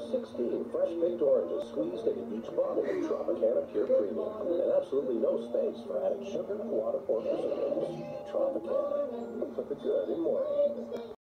16 fresh picked oranges squeezed into each bottle of Tropicana Pure Premium. And absolutely no space for added sugar, water, or preservatives. Tropicana. Put the good in morning.